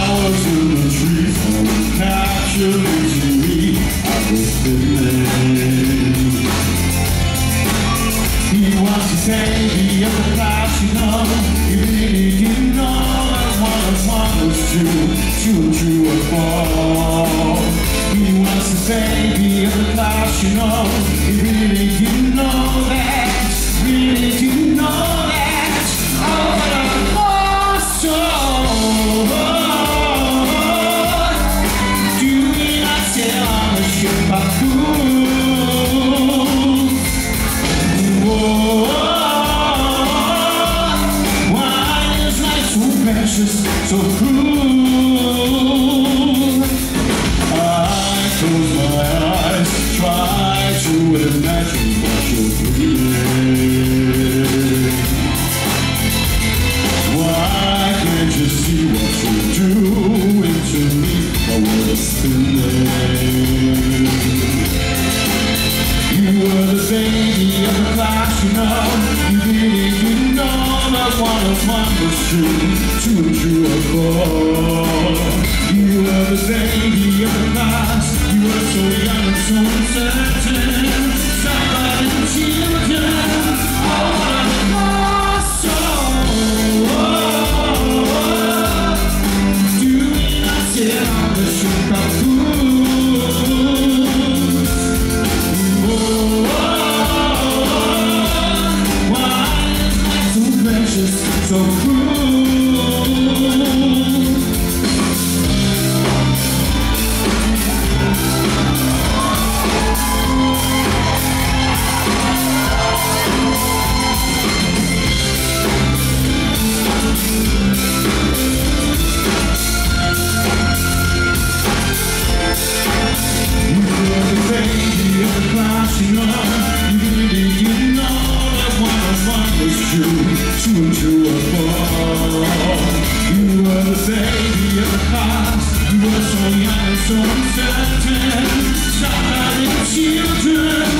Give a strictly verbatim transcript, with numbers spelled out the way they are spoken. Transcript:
flowers in the trees, oh, naturally to me, I was feeling. He was the baby of the class, you know. He really didn't know that one of one was true, true and true or false. He was the baby of the class, you know. He really didn't know that, really didn't know that. Oh, but I lost so. Do we not sail on the ship of fools? Whoa, why is life so precious, so cruel? I close my eyes, try to imagine what you're feeling. Why can't you see what you're doing to me? My world is spinning. You were the baby of the class, you know. You really didn't know that one of one was true, two and true or four. You were the baby of the class. You were so young and so uncertain. Somebody children, all of the lost soul. Do we not sit on the ship of fools? Why is life so precious, so cruel? True, true, true or false. You were the baby of the past. You were so young and so uncertain. Somebody children.